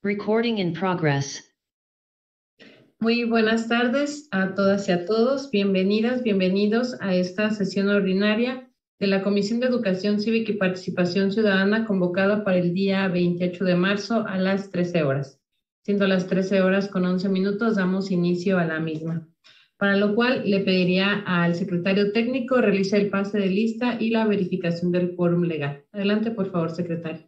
Recording in progress. Muy buenas tardes a todas y a todos. Bienvenidas, bienvenidos a esta sesión ordinaria de la Comisión de Educación Cívica y Participación Ciudadana convocada para el día 28 de marzo a las 13 horas. Siendo las 13 horas con 11 minutos, damos inicio a la misma. Para lo cual le pediría al secretario técnico realice el pase de lista y la verificación del quórum legal. Adelante, por favor, secretario.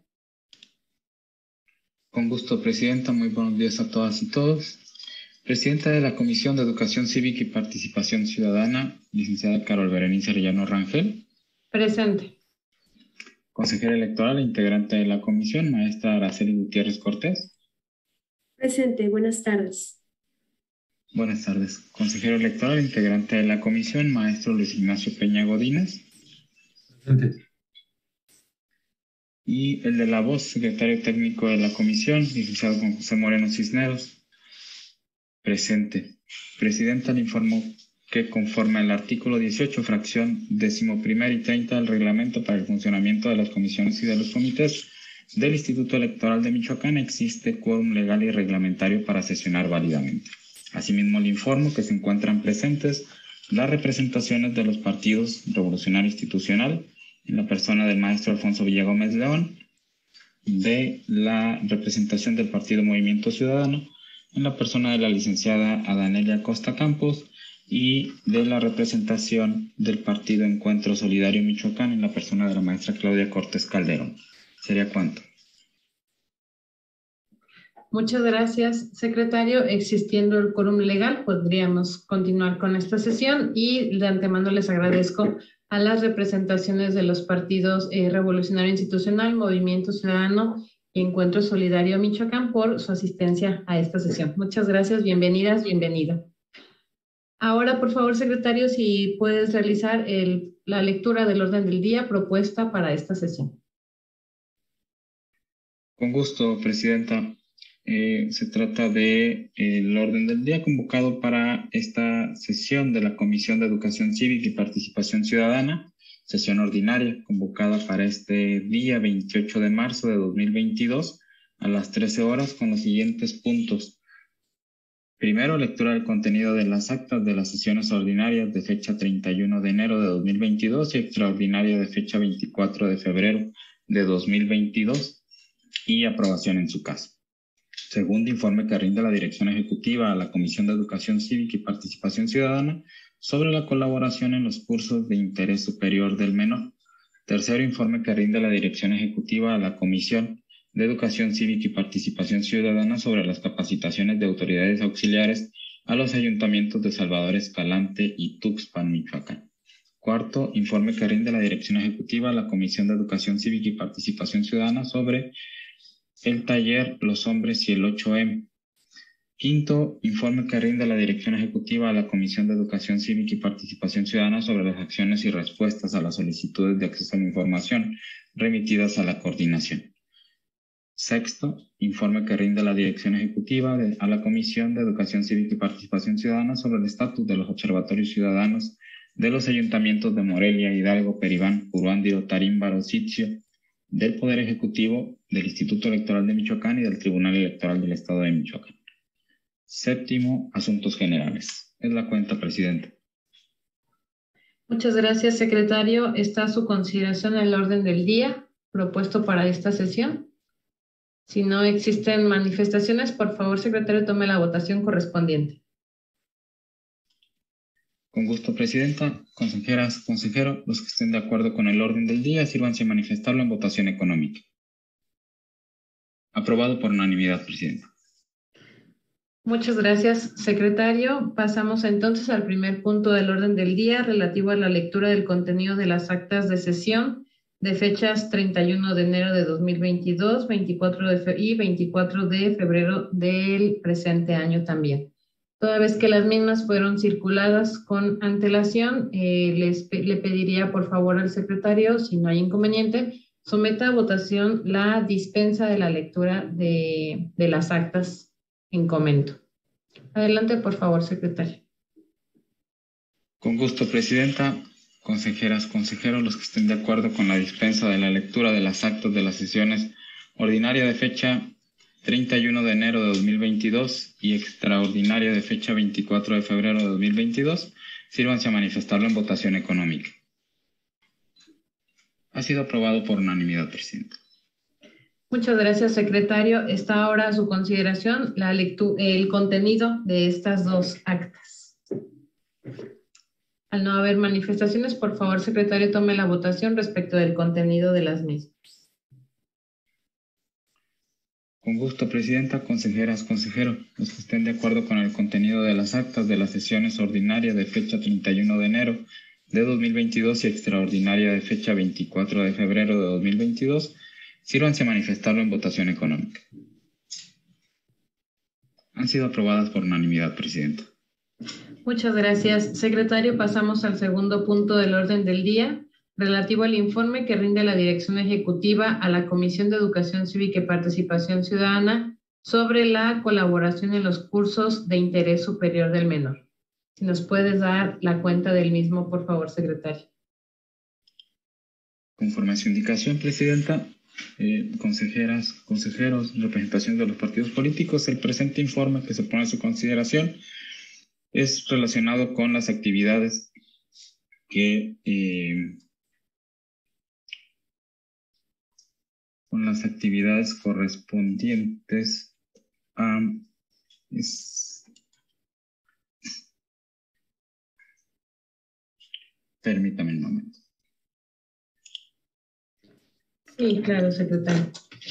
Con gusto, Presidenta. Muy buenos días a todas y todos. Presidenta de la Comisión de Educación Cívica y Participación Ciudadana, licenciada Carol Berenice Arellano Rangel. Presente. Consejera electoral e integrante de la comisión, maestra Araceli Gutiérrez Cortés. Presente. Buenas tardes. Buenas tardes. Consejero electoral e integrante de la comisión, maestro Luis Ignacio Peña Godínez. Presente. Y el de la voz, secretario técnico de la comisión, licenciado Juan José Moreno Cisneros. Presente. Presidenta, le informo que conforme al artículo 18, fracción 11ª y 30 del reglamento para el funcionamiento de las comisiones y de los comités del Instituto Electoral de Michoacán, existe quórum legal y reglamentario para sesionar válidamente. Asimismo, le informo que se encuentran presentes las representaciones de los partidos Revolucionario Institucional, en la persona del maestro Alfonso Villagómez León, de la representación del Partido Movimiento Ciudadano, en la persona de la licenciada Adanelia Costa Campos, y de la representación del Partido Encuentro Solidario Michoacán, en la persona de la maestra Claudia Cortés Calderón. ¿Sería cuánto? Muchas gracias, secretario. Existiendo el quórum legal, podríamos continuar con esta sesión y de antemano les agradezco a las representaciones de los partidos Revolucionario Institucional, Movimiento Ciudadano y Encuentro Solidario Michoacán por su asistencia a esta sesión. Muchas gracias, bienvenidas, bienvenido. Ahora, por favor, secretario, si puedes realizar la lectura del orden del día propuesta para esta sesión. Con gusto, Presidenta. Se trata de el orden del día convocado para esta sesión de la Comisión de Educación Cívica y Participación Ciudadana, sesión ordinaria convocada para este día 28 de marzo de 2022 a las 13 horas con los siguientes puntos. Primero, lectura del contenido de las actas de las sesiones ordinarias de fecha 31 de enero de 2022 y extraordinaria de fecha 24 de febrero de 2022 y aprobación en su caso. Segundo, informe que rinde la Dirección Ejecutiva a la Comisión de Educación Cívica y Participación Ciudadana sobre la colaboración en los cursos de interés superior del menor. Tercero, informe que rinde la Dirección Ejecutiva a la Comisión de Educación Cívica y Participación Ciudadana sobre las capacitaciones de autoridades auxiliares a los ayuntamientos de Salvador Escalante y Tuxpan, Michoacán. Cuarto, informe que rinde la Dirección Ejecutiva a la Comisión de Educación Cívica y Participación Ciudadana sobre el taller Los Hombres y el 8M. Quinto, informe que rinde la Dirección Ejecutiva a la Comisión de Educación Cívica y Participación Ciudadana sobre las acciones y respuestas a las solicitudes de acceso a la información remitidas a la coordinación. Sexto, informe que rinde la Dirección Ejecutiva a la Comisión de Educación Cívica y Participación Ciudadana sobre el estatus de los observatorios ciudadanos de los ayuntamientos de Morelia, Hidalgo, Peribán, Puruándiro, Tarímbaro, Sitio, del Poder Ejecutivo, del Instituto Electoral de Michoacán y del Tribunal Electoral del Estado de Michoacán. Séptimo, asuntos generales. Es la cuenta, Presidenta. Muchas gracias, secretario. Está a su consideración el orden del día propuesto para esta sesión. Si no existen manifestaciones, por favor, secretario, tome la votación correspondiente. Con gusto, Presidenta. Consejeras, consejeros, los que estén de acuerdo con el orden del día, sírvanse a manifestarlo en votación económica. Aprobado por unanimidad, Presidenta. Muchas gracias, secretario. Pasamos entonces al primer punto del orden del día relativo a la lectura del contenido de las actas de sesión de fechas 31 de enero de 2022, 24 y 24 de febrero del presente año también. Toda vez que las mismas fueron circuladas con antelación, le pediría por favor al secretario, si no hay inconveniente, someta a votación la dispensa de la lectura de las actas en comento. Adelante, por favor, secretario. Con gusto, Presidenta. Consejeras, consejeros, los que estén de acuerdo con la dispensa de la lectura de las actas de las sesiones ordinarias de fecha 31 de enero de 2022 y extraordinaria de fecha 24 de febrero de 2022, sírvanse a manifestarlo en votación económica. Ha sido aprobado por unanimidad, presidente. Muchas gracias, secretario. Está ahora a su consideración el contenido de estas dos actas. Al no haber manifestaciones, por favor, secretario, tome la votación respecto del contenido de las mismas. Con gusto, presidenta, consejeras, consejero. Los que estén de acuerdo con el contenido de las actas de las sesiones ordinarias de fecha 31 de enero de 2022 y extraordinaria de fecha 24 de febrero de 2022, sírvanse a manifestarlo en votación económica. Han sido aprobadas por unanimidad, presidenta. Muchas gracias, secretario. Pasamos al segundo punto del orden del día, relativo al informe que rinde la Dirección Ejecutiva a la Comisión de Educación Cívica y Participación Ciudadana sobre la colaboración en los cursos de interés superior del menor. Si nos puedes dar la cuenta del mismo, por favor, secretario. Conforme a su indicación, presidenta, consejeras, consejeros, representación de los partidos políticos, el presente informe que se pone a su consideración es relacionado con las actividades que correspondientes a permítame un momento. Sí, claro, secretario.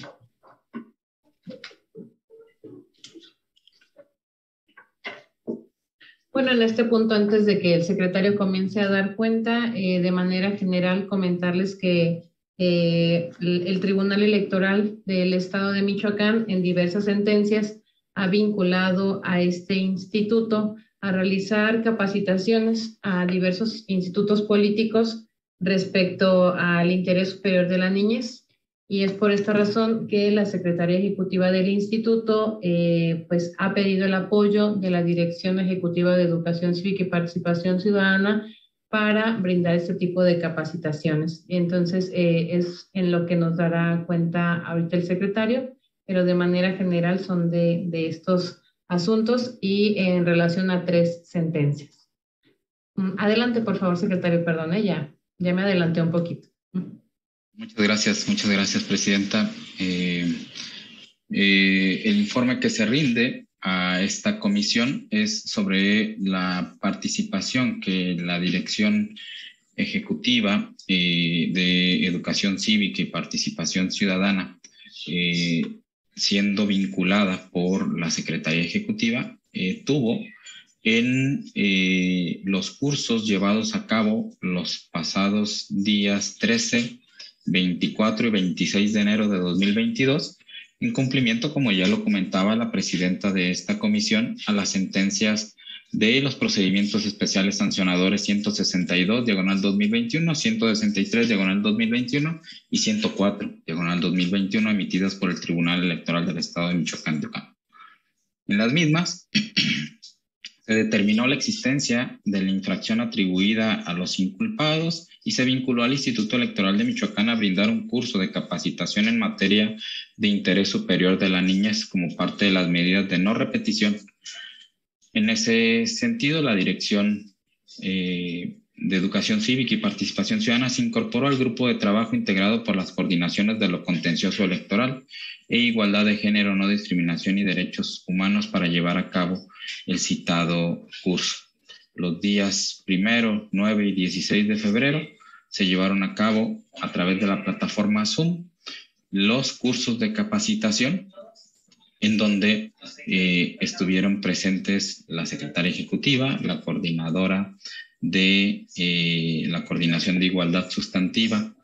Bueno, en este punto, antes de que el secretario comience a dar cuenta, de manera general, comentarles que el Tribunal Electoral del Estado de Michoacán, en diversas sentencias, ha vinculado a este instituto a realizar capacitaciones a diversos institutos políticos respecto al interés superior de la niñez. Y es por esta razón que la Secretaría Ejecutiva del Instituto pues ha pedido el apoyo de la Dirección Ejecutiva de Educación Cívica y Participación Ciudadana para brindar este tipo de capacitaciones. Entonces, es en lo que nos dará cuenta ahorita el secretario, pero de manera general son de estos asuntos y en relación a 3 sentencias. Adelante, por favor, secretario, perdón, ya me adelanté un poquito. Muchas gracias, presidenta. El informe que se rinde a esta comisión es sobre la participación que la Dirección Ejecutiva de Educación Cívica y Participación Ciudadana, siendo vinculada por la Secretaría Ejecutiva, tuvo en los cursos llevados a cabo los pasados días 13, 24 y 26 de enero de 2022, en cumplimiento, como ya lo comentaba la presidenta de esta comisión, a las sentencias de los procedimientos especiales sancionadores 162, diagonal 2021, 163, diagonal 2021 y 104, diagonal 2021, emitidas por el Tribunal Electoral del Estado de Michoacán de Ocampo. En las mismas, se determinó la existencia de la infracción atribuida a los inculpados y se vinculó al Instituto Electoral de Michoacán a brindar un curso de capacitación en materia de interés superior de la niñez como parte de las medidas de no repetición. En ese sentido, la Dirección de Educación Cívica y Participación Ciudadana se incorporó al grupo de trabajo integrado por las coordinaciones de lo contencioso electoral e igualdad de género, no discriminación y derechos humanos para llevar a cabo el citado curso. Los días 1, 9 y 16 de febrero se llevaron a cabo a través de la plataforma Zoom los cursos de capacitación en donde estuvieron presentes la secretaria ejecutiva, la coordinadora de la Coordinación de Igualdad Sustantiva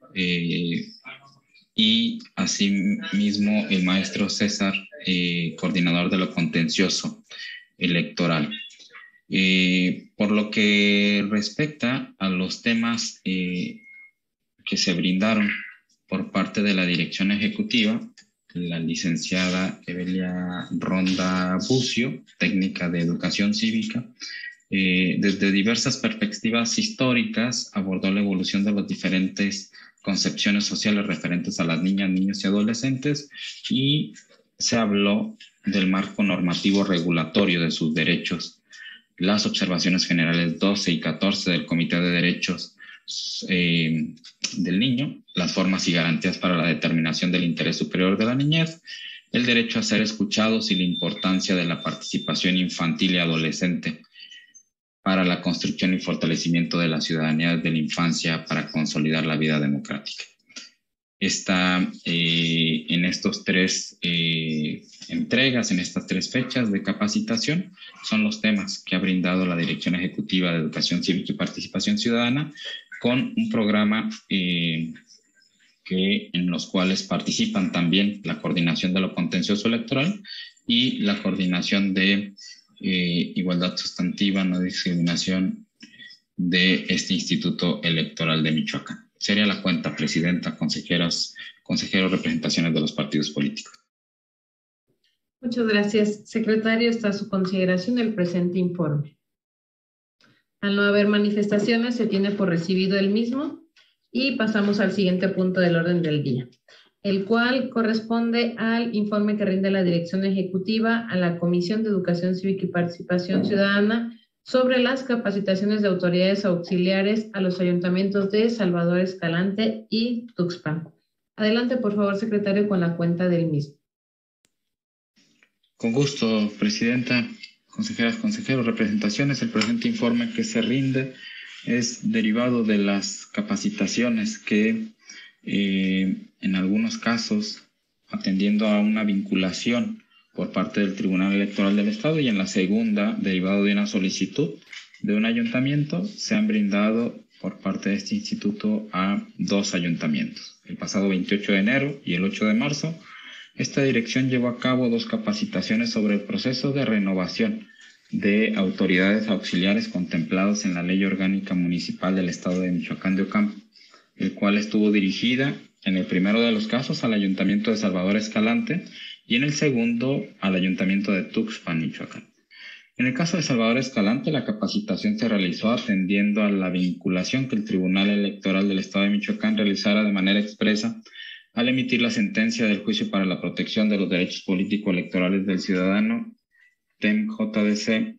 y asimismo el maestro César, coordinador de lo contencioso electoral. Por lo que respecta a los temas que se brindaron por parte de la Dirección Ejecutiva, la licenciada Evelia Ronda Bucio, técnica de Educación Cívica, desde diversas perspectivas históricas abordó la evolución de las diferentes concepciones sociales referentes a las niñas, niños y adolescentes y se habló del marco normativo regulatorio de sus derechos, las observaciones generales 12 y 14 del Comité de Derechos del Niño, las formas y garantías para la determinación del interés superior de la niñez, el derecho a ser escuchados y la importancia de la participación infantil y adolescente para la construcción y fortalecimiento de la ciudadanía desde la infancia para consolidar la vida democrática. Está en estos tres entregas, en estas tres fechas de capacitación, son los temas que ha brindado la Dirección Ejecutiva de Educación Cívica y Participación Ciudadana, con un programa en los cuales participan también la coordinación de lo contencioso electoral y la coordinación de igualdad sustantiva, no discriminación de este Instituto Electoral de Michoacán. Sería la cuenta, presidenta, consejeras, consejeros, representaciones de los partidos políticos. Muchas gracias, secretario. Está a su consideración el presente informe. Al no haber manifestaciones, se tiene por recibido el mismo y pasamos al siguiente punto del orden del día, el cual corresponde al informe que rinde la Dirección Ejecutiva a la Comisión de Educación Cívica y Participación Ciudadana sobre las capacitaciones de autoridades auxiliares a los ayuntamientos de Salvador Escalante y Tuxpan. Adelante, por favor, secretario, con la cuenta del mismo. Con gusto, presidenta, consejeras, consejeros, representaciones. El presente informe que se rinde es derivado de las capacitaciones que en algunos casos, atendiendo a una vinculación por parte del Tribunal Electoral del Estado, y en la segunda, derivado de una solicitud de un ayuntamiento, se han brindado por parte de este instituto a 2 ayuntamientos. El pasado 28 de enero y el 8 de marzo, esta dirección llevó a cabo 2 capacitaciones sobre el proceso de renovación de autoridades auxiliares contemplados en la Ley Orgánica Municipal del Estado de Michoacán de Ocampo, el cual estuvo dirigida en el primero de los casos al Ayuntamiento de Salvador Escalante y en el segundo al Ayuntamiento de Tuxpan, Michoacán. En el caso de Salvador Escalante, la capacitación se realizó atendiendo a la vinculación que el Tribunal Electoral del Estado de Michoacán realizara de manera expresa al emitir la sentencia del Juicio para la Protección de los Derechos Político-Electorales del Ciudadano, TEM-JDC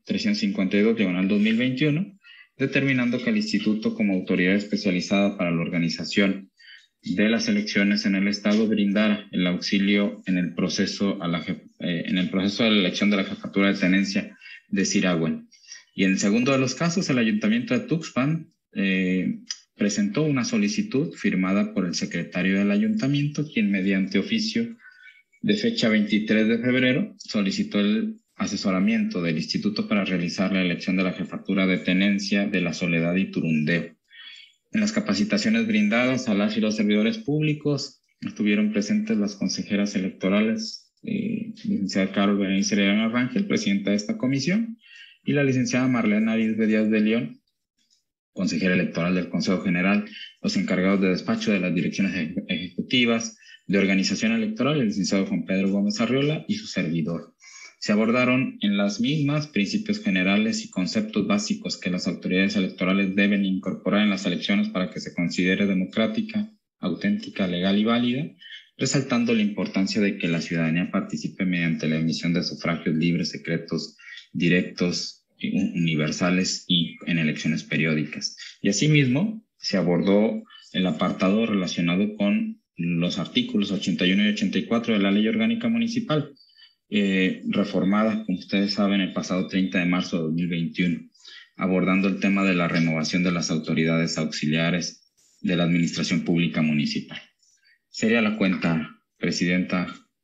352/2021, determinando que el Instituto, como autoridad especializada para la organización de las elecciones en el Estado, brindara el auxilio en el proceso de la elección de la jefatura de tenencia de Siragüen. Y en el segundo de los casos, el Ayuntamiento de Tuxpan presentó una solicitud firmada por el secretario del Ayuntamiento, quien mediante oficio de fecha 23 de febrero solicitó el asesoramiento del Instituto para realizar la elección de la jefatura de tenencia de La Soledad y Turundeo. En las capacitaciones brindadas a las y los servidores públicos estuvieron presentes las consejeras electorales, licenciada Carol Berenice Herrera Rangel, presidenta de esta comisión, y la licenciada Marlene Arisbe Díaz de León, consejera electoral del Consejo General, los encargados de despacho de las direcciones ejecutivas de organización electoral, el licenciado Juan Pedro Gómez Arriola y su servidor. Se abordaron en las mismas principios generales y conceptos básicos que las autoridades electorales deben incorporar en las elecciones para que se considere democrática, auténtica, legal y válida, resaltando la importancia de que la ciudadanía participe mediante la emisión de sufragios libres, secretos, directos, universales y en elecciones periódicas. Y asimismo, se abordó el apartado relacionado con los artículos 81 y 84 de la Ley Orgánica Municipal, reformada, como ustedes saben, el pasado 30 de marzo de 2021, abordando el tema de la renovación de las autoridades auxiliares de la Administración Pública Municipal. Sería la cuenta, presidenta.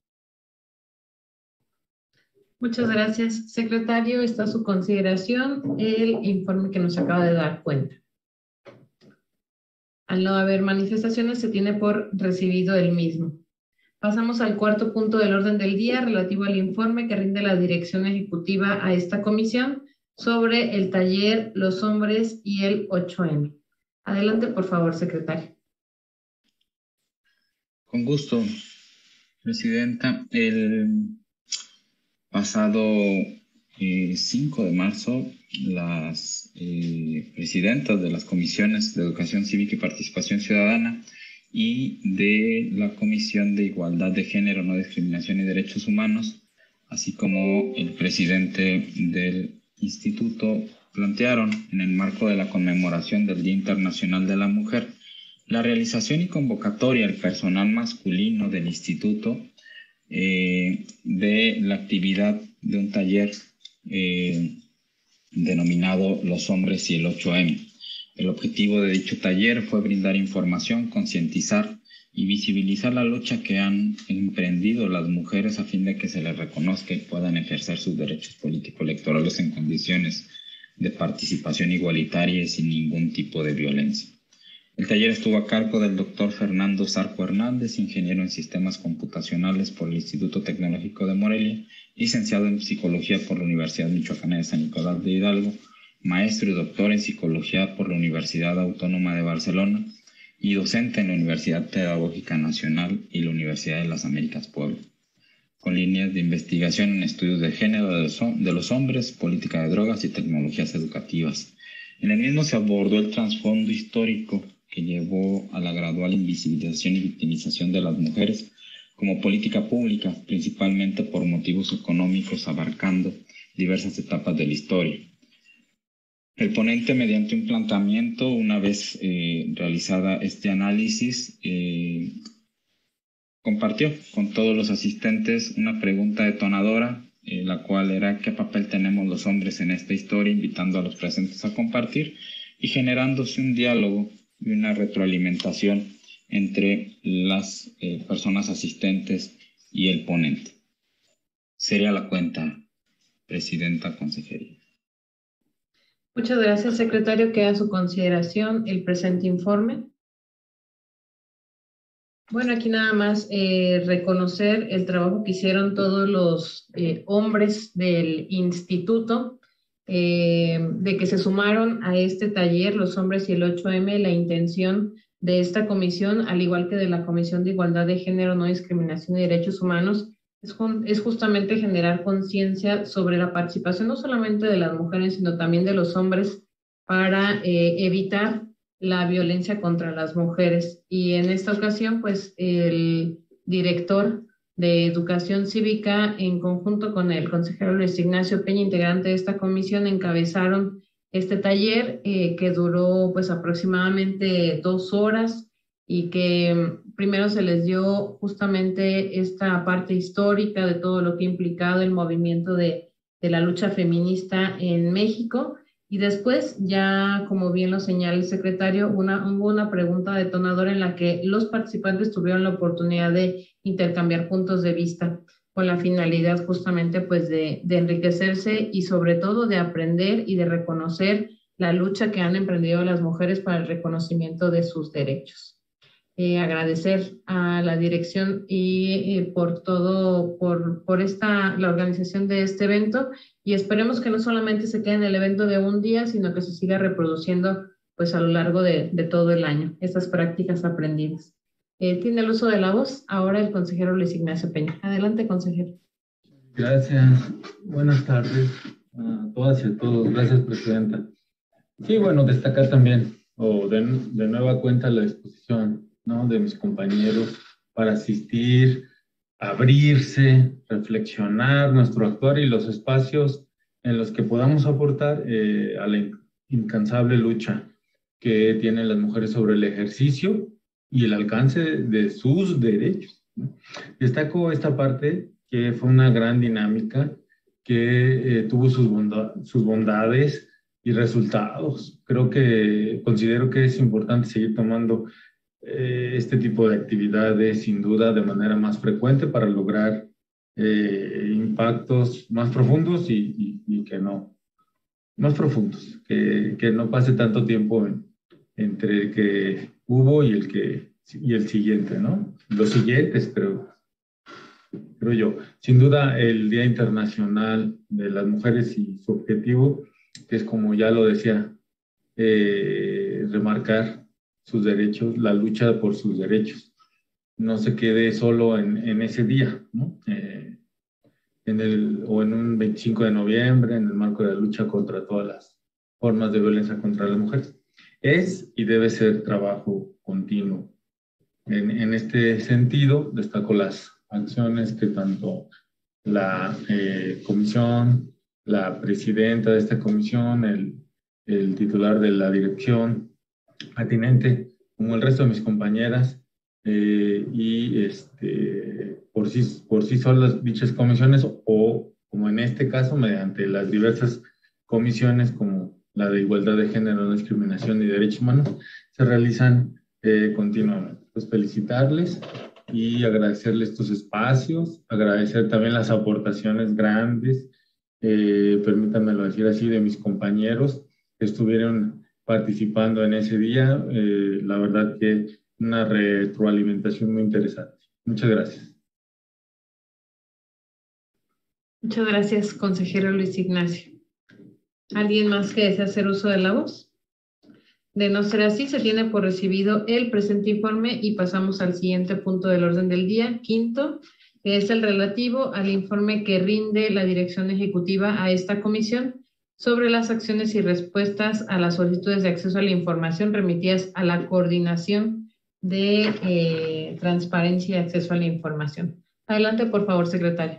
Muchas gracias, secretario. Está a su consideración el informe que nos acaba de dar cuenta. Al no haber manifestaciones, se tiene por recibido el mismo. Pasamos al cuarto punto del orden del día relativo al informe que rinde la Dirección Ejecutiva a esta comisión sobre el taller Los Hombres y el 8M. Adelante, por favor, secretario. Con gusto, presidenta. El pasado 5 de marzo, las presidentas de las comisiones de Educación Cívica y Participación Ciudadana y de la Comisión de Igualdad de Género, No Discriminación y Derechos Humanos, así como el presidente del instituto, plantearon en el marco de la conmemoración del Día Internacional de la Mujer la realización y convocatoria al personal masculino del instituto de la actividad de un taller denominado Los Hombres y el 8M. El objetivo de dicho taller fue brindar información, concientizar y visibilizar la lucha que han emprendido las mujeres a fin de que se les reconozca y puedan ejercer sus derechos político-electorales en condiciones de participación igualitaria y sin ningún tipo de violencia. El taller estuvo a cargo del doctor Fernando Zarco Hernández, ingeniero en sistemas computacionales por el Instituto Tecnológico de Morelia, licenciado en psicología por la Universidad Michoacana de San Nicolás de Hidalgo, maestro y doctor en psicología por la Universidad Autónoma de Barcelona y docente en la Universidad Pedagógica Nacional y la Universidad de las Américas Puebla, con líneas de investigación en estudios de género de los hombres, política de drogas y tecnologías educativas. En el mismo se abordó el trasfondo histórico que llevó a la gradual invisibilización y victimización de las mujeres como política pública, principalmente por motivos económicos, abarcando diversas etapas de la historia. El ponente, mediante un planteamiento, una vez realizada este análisis, compartió con todos los asistentes una pregunta detonadora, la cual era ¿qué papel tenemos los hombres en esta historia?, invitando a los presentes a compartir y generándose un diálogo y una retroalimentación entre las personas asistentes y el ponente. Sería la cuenta, Presidenta, Consejería. Muchas gracias, secretario. Queda a su consideración el presente informe. Bueno, aquí nada más reconocer el trabajo que hicieron todos los hombres del instituto, de que se sumaron a este taller, los hombres y el 8M. La intención de esta comisión, al igual que de la Comisión de Igualdad de Género, No Discriminación y Derechos Humanos, es justamente generar conciencia sobre la participación no solamente de las mujeres, sino también de los hombres para evitar la violencia contra las mujeres. Y en esta ocasión, pues, el director de Educación Cívica, en conjunto con el consejero Luis Ignacio Peña, integrante de esta comisión, encabezaron este taller que duró, pues, aproximadamente 2 horas y que primero se les dio justamente esta parte histórica de todo lo que ha implicado el movimiento de la lucha feminista en México. Y después, ya como bien lo señala el secretario, hubo una pregunta detonadora en la que los participantes tuvieron la oportunidad de intercambiar puntos de vista con la finalidad justamente pues de enriquecerse y sobre todo de aprender y de reconocer la lucha que han emprendido las mujeres para el reconocimiento de sus derechos. Agradecer a la dirección y por todo, por la organización de este evento, y esperemos que no solamente se quede en el evento de un día, sino que se siga reproduciendo pues a lo largo de todo el año, estas prácticas aprendidas. Tiene el uso de la voz ahora el consejero Luis Ignacio Peña. Adelante, consejero. Gracias. Buenas tardes a todas y a todos. Gracias, Presidenta. Sí, bueno, destacar también, de nueva cuenta, la disposición, ¿no?, de mis compañeros para asistir, abrirse, reflexionar nuestro actuar y los espacios en los que podamos aportar a la incansable lucha que tienen las mujeres sobre el ejercicio y el alcance de sus derechos, ¿no? Destaco esta parte que fue una gran dinámica que tuvo sus bondades y resultados. Considero que es importante seguir tomando este tipo de actividades, sin duda, de manera más frecuente para lograr impactos más profundos y que no, más profundos, que no pase tanto tiempo entre el que hubo y el siguiente, ¿no? Los siguientes, creo yo. Sin duda, el Día Internacional de las Mujeres y su objetivo, que es, como ya lo decía, remarcar sus derechos, la lucha por sus derechos. No se quede solo en ese día, ¿no? O en un 25 de noviembre, en el marco de la lucha contra todas las formas de violencia contra las mujeres. Es y debe ser trabajo continuo En este sentido, destaco las acciones que tanto la comisión, la presidenta de esta comisión, el titular de la dirección atinente, como el resto de mis compañeras, por sí solas dichas comisiones o, como en este caso, mediante las diversas comisiones como la de Igualdad de Género, No Discriminación y Derechos Humanos, se realizan continuamente. Pues felicitarles y agradecerles estos espacios, agradecer también las aportaciones grandes, permítanmelo decir así, de mis compañeros que estuvieron participando en ese día. La verdad que una retroalimentación muy interesante. Muchas gracias. Muchas gracias, consejero Luis Ignacio. ¿Alguien más que desea hacer uso de la voz? De no ser así, se tiene por recibido el presente informe y pasamos al siguiente punto del orden del día, quinto, que es el relativo al informe que rinde la Dirección Ejecutiva a esta comisión sobre las acciones y respuestas a las solicitudes de acceso a la información remitidas a la Coordinación de Transparencia y Acceso a la Información. Adelante, por favor, secretario.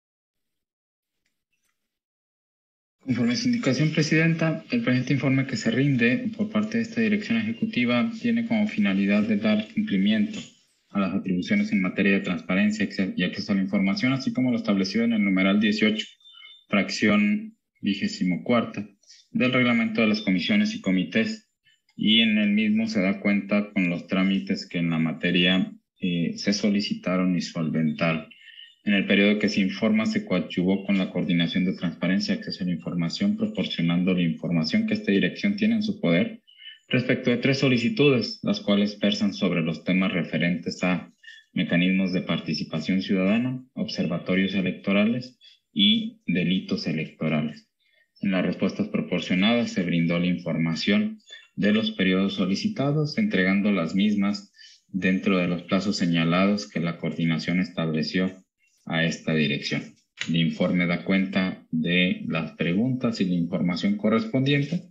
Conforme a su indicación, Presidenta, el presente informe que se rinde por parte de esta Dirección Ejecutiva tiene como finalidad de dar cumplimiento a las atribuciones en materia de transparencia y acceso a la información, así como lo establecido en el numeral 18, fracción 24 del reglamento de las comisiones y comités, y en el mismo se da cuenta con los trámites que en la materia se solicitaron y solventaron. En el periodo que se informa, se coadyuvó con la Coordinación de Transparencia y Acceso a la Información, proporcionando la información que esta dirección tiene en su poder respecto de 3 solicitudes, las cuales versan sobre los temas referentes a mecanismos de participación ciudadana, observatorios electorales y delitos electorales. En las respuestas proporcionadas se brindó la información de los periodos solicitados, entregando las mismas dentro de los plazos señalados que la coordinación estableció a esta dirección. El informe da cuenta de las preguntas y la información correspondiente,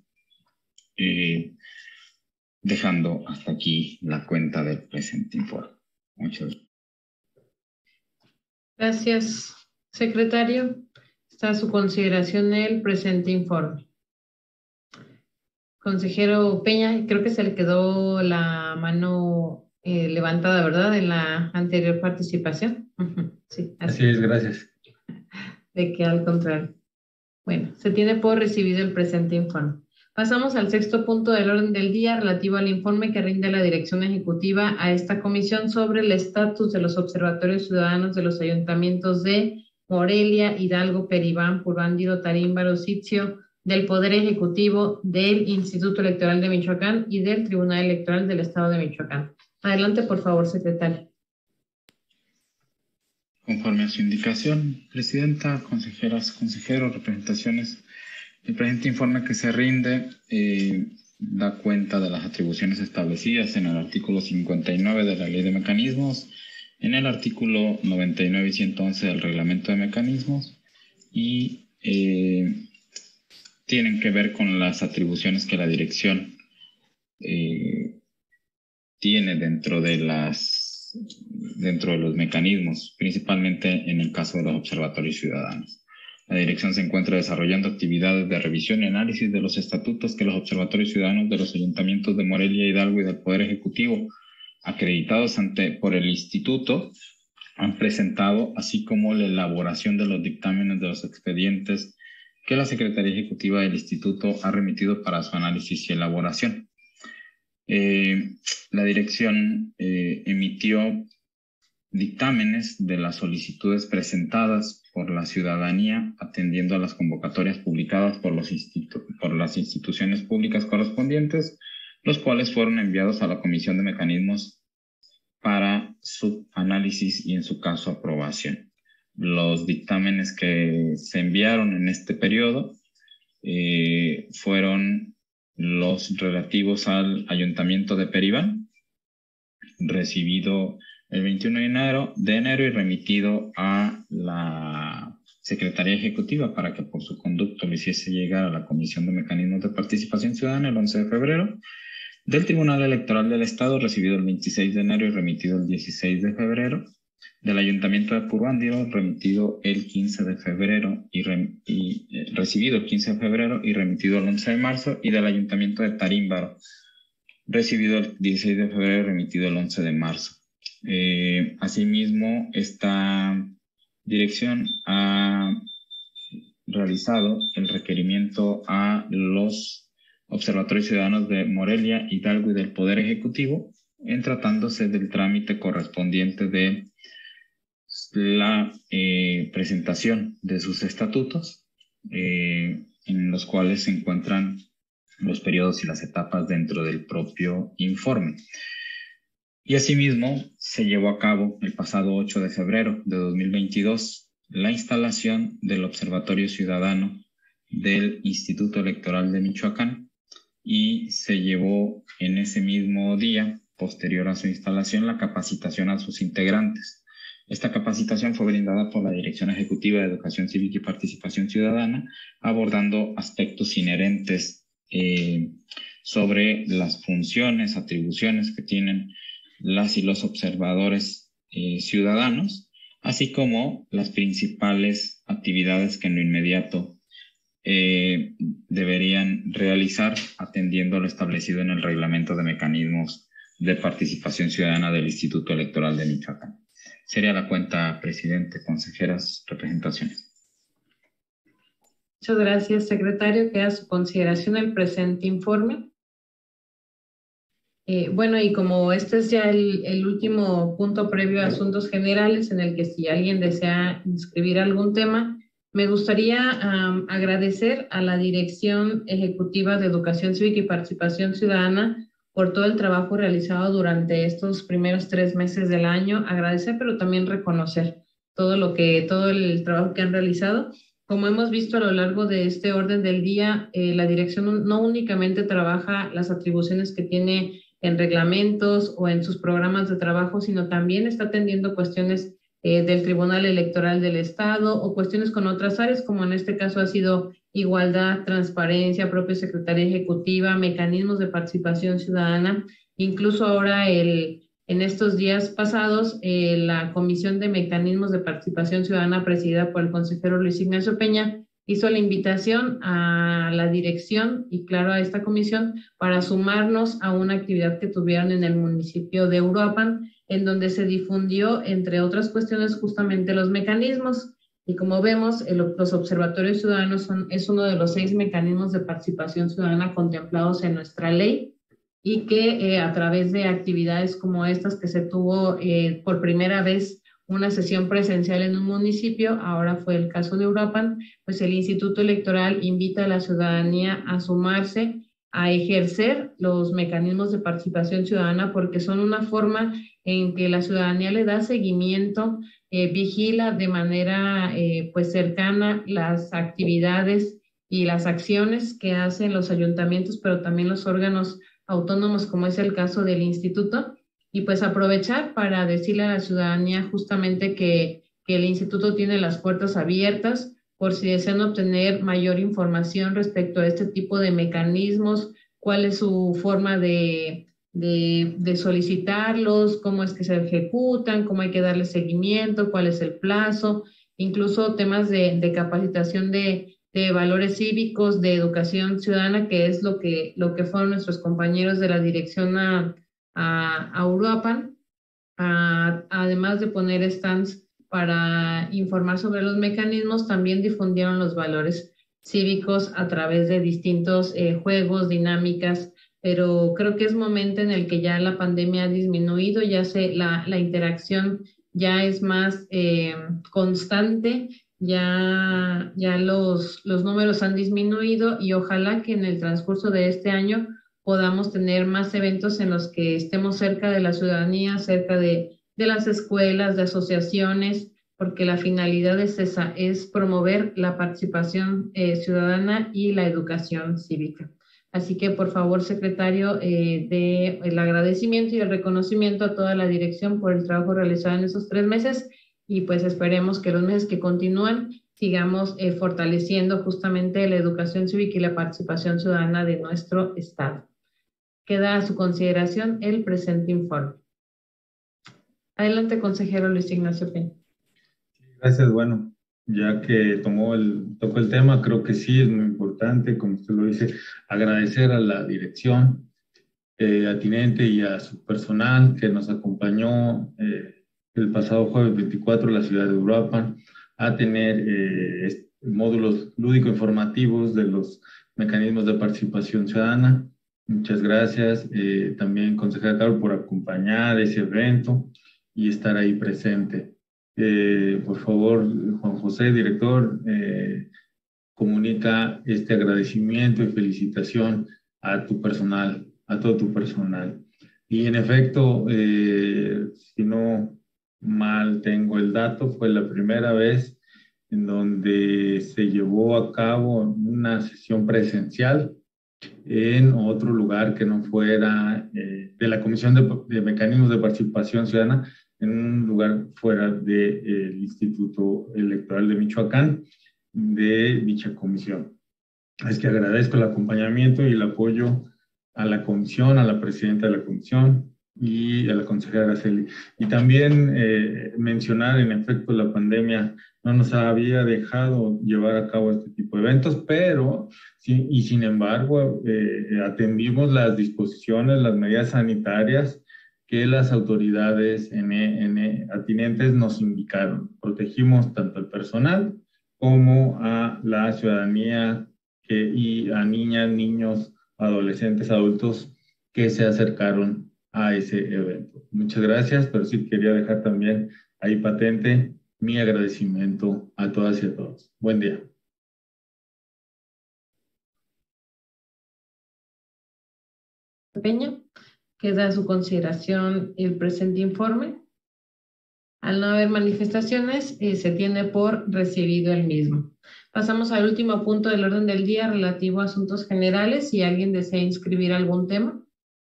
dejando hasta aquí la cuenta del presente informe. Muchas gracias. Gracias, secretario. Está a su consideración el presente informe. Consejero Peña, creo que se le quedó la mano levantada, ¿verdad? En la anterior participación. Sí, así es, gracias. De que al contrario. Bueno, se tiene por recibido el presente informe. Pasamos al sexto punto del orden del día relativo al informe que rinde la Dirección Ejecutiva a esta comisión sobre el estatus de los observatorios ciudadanos de los ayuntamientos de Morelia, Hidalgo, Peribán, Purbándiro, Tarímbaro, Sitio, del Poder Ejecutivo, del Instituto Electoral de Michoacán y del Tribunal Electoral del Estado de Michoacán. Adelante, por favor, secretario. Conforme a su indicación, Presidenta, consejeras, consejeros, representaciones, el presente informe que se rinde da cuenta de las atribuciones establecidas en el artículo 59 de la Ley de Mecanismos, en el artículo 99 y 111 del Reglamento de Mecanismos y tienen que ver con las atribuciones que la dirección tiene dentro de los mecanismos, principalmente en el caso de los observatorios ciudadanos. La dirección se encuentra desarrollando actividades de revisión y análisis de los estatutos que los observatorios ciudadanos de los ayuntamientos de Morelia, Hidalgo y del Poder Ejecutivo, acreditados por el Instituto, han presentado, así como la elaboración de los dictámenes de los expedientes que la Secretaría Ejecutiva del Instituto ha remitido para su análisis y elaboración. La dirección emitió dictámenes de las solicitudes presentadas por la ciudadanía atendiendo a las convocatorias publicadas por las instituciones públicas correspondientes, los cuales fueron enviados a la Comisión de Mecanismos para su análisis y en su caso aprobación. Los dictámenes que se enviaron en este periodo fueron los relativos al Ayuntamiento de Peribán, recibido el 21 de enero y remitido a la Secretaría Ejecutiva para que por su conducto lo hiciese llegar a la Comisión de Mecanismos de Participación Ciudadana el 11 de febrero. del Tribunal Electoral del Estado, recibido el 26 de enero y remitido el 16 de febrero, del Ayuntamiento de Puruándiro, remitido el 15 de febrero recibido el 15 de febrero y remitido el 11 de marzo, y del Ayuntamiento de Tarímbaro, recibido el 16 de febrero y remitido el 11 de marzo. Asimismo, esta dirección ha realizado el requerimiento a los observatorios ciudadanos de Morelia, Hidalgo y del Poder Ejecutivo, en tratándose del trámite correspondiente de la presentación de sus estatutos, en los cuales se encuentran los periodos y las etapas dentro del propio informe. Y asimismo, se llevó a cabo el pasado 8 de febrero de 2022 la instalación del Observatorio Ciudadano del Instituto Electoral de Michoacán, y se llevó en ese mismo día, posterior a su instalación, la capacitación a sus integrantes. Esta capacitación fue brindada por la Dirección Ejecutiva de Educación Cívica y Participación Ciudadana, abordando aspectos inherentes sobre las funciones, atribuciones que tienen las y los observadores ciudadanos, así como las principales actividades que en lo inmediato deberían realizar, atendiendo a lo establecido en el Reglamento de Mecanismos de Participación Ciudadana del Instituto Electoral de Michoacán. Sería la cuenta, presidente, consejeras, representaciones. Muchas gracias, secretario. Queda a su consideración el presente informe. Bueno, y como este es ya el último punto previo a asuntos generales, en el que si alguien desea inscribir algún tema, me gustaría agradecer a la Dirección Ejecutiva de Educación Cívica y Participación Ciudadana por todo el trabajo realizado durante estos primeros 3 meses del año. Agradecer, pero también reconocer todo el trabajo que han realizado. Como hemos visto a lo largo de este orden del día, la dirección no únicamente trabaja las atribuciones que tiene en reglamentos o en sus programas de trabajo, sino también está atendiendo cuestiones del Tribunal Electoral del Estado o cuestiones con otras áreas, como en este caso ha sido igualdad, transparencia, propia Secretaría Ejecutiva, mecanismos de participación ciudadana. Incluso ahora, en estos días pasados, la Comisión de Mecanismos de Participación Ciudadana, presidida por el consejero Luis Ignacio Peña, hizo la invitación a la dirección y, claro, a esta comisión para sumarnos a una actividad que tuvieron en el municipio de Uruapan, en donde se difundió, entre otras cuestiones, justamente los mecanismos. Y como vemos, los observatorios ciudadanos es uno de los 6 mecanismos de participación ciudadana contemplados en nuestra ley, y que a través de actividades como estas, que se tuvo por primera vez una sesión presencial en un municipio, ahora fue el caso de Uruapan, pues el Instituto Electoral invita a la ciudadanía a sumarse, a ejercer los mecanismos de participación ciudadana, porque son una forma en que la ciudadanía le da seguimiento, vigila de manera pues cercana las actividades y las acciones que hacen los ayuntamientos, pero también los órganos autónomos, como es el caso del instituto, y pues aprovechar para decirle a la ciudadanía justamente que el instituto tiene las puertas abiertas por si desean obtener mayor información respecto a este tipo de mecanismos, cuál es su forma de solicitarlos, cómo es que se ejecutan, cómo hay que darle seguimiento, cuál es el plazo, incluso temas de capacitación de valores cívicos, de educación ciudadana, que es lo que fueron nuestros compañeros de la dirección a Uruapan, además de poner stands para informar sobre los mecanismos, también difundieron los valores cívicos a través de distintos juegos, dinámicas, pero creo que es momento en el que ya la pandemia ha disminuido, la interacción ya es más constante, ya los números han disminuido, y ojalá que en el transcurso de este año podamos tener más eventos en los que estemos cerca de la ciudadanía, cerca de las escuelas, de asociaciones, porque la finalidad es esa, es promover la participación ciudadana y la educación cívica. Así que, por favor, secretario, de el agradecimiento y el reconocimiento a toda la dirección por el trabajo realizado en esos 3 meses, y pues esperemos que los meses que continúan sigamos fortaleciendo justamente la educación cívica y la participación ciudadana de nuestro estado. Queda a su consideración el presente informe. Adelante, consejero Luis Ignacio Peña. Gracias, bueno, ya que tocó el tema, creo que sí es muy importante, como usted lo dice, agradecer a la dirección atinente y a su personal que nos acompañó el pasado jueves 24 en la ciudad de Uruapan a tener módulos lúdico-informativos de los mecanismos de participación ciudadana. Muchas gracias. También, consejera Carol, por acompañar ese evento y estar ahí presente. Por favor, Juan José, director, comunica este agradecimiento y felicitación a tu personal, a todo tu personal. Y en efecto, si no mal tengo el dato, fue la primera vez en donde se llevó a cabo una sesión presencial en otro lugar que no fuera de la Comisión de Mecanismos de Participación Ciudadana, en un lugar fuera del Instituto Electoral de Michoacán, de dicha comisión. Es que agradezco el acompañamiento y el apoyo a la comisión, a la presidenta de la comisión y a la consejera Araceli. Y también mencionar, en efecto, la pandemia no nos había dejado llevar a cabo este tipo de eventos, pero sí, y sin embargo atendimos las disposiciones, las medidas sanitarias que las autoridades atinentes nos indicaron. Protegimos tanto al personal como a la ciudadanía y a niñas, niños, adolescentes, adultos que se acercaron a ese evento. Muchas gracias, pero sí quería dejar también ahí patente mi agradecimiento a todas y a todos. Buen día. Peña, queda a su consideración el presente informe. Al no haber manifestaciones, se tiene por recibido el mismo. Pasamos al último punto del orden del día relativo a asuntos generales. Si alguien desea inscribir algún tema.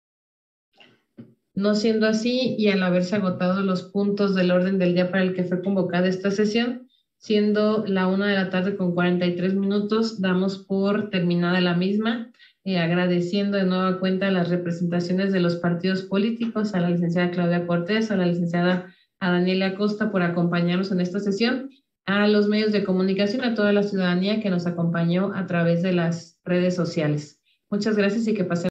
No siendo así, y al haberse agotado los puntos del orden del día para el que fue convocada esta sesión, siendo la 1:00 p.m. con 43 minutos, damos por terminada la misma, agradeciendo de nueva cuenta las representaciones de los partidos políticos, a la licenciada Claudia Cortés, a la licenciada Daniela Acosta por acompañarnos en esta sesión, a los medios de comunicación, a toda la ciudadanía que nos acompañó a través de las redes sociales. Muchas gracias y que pasen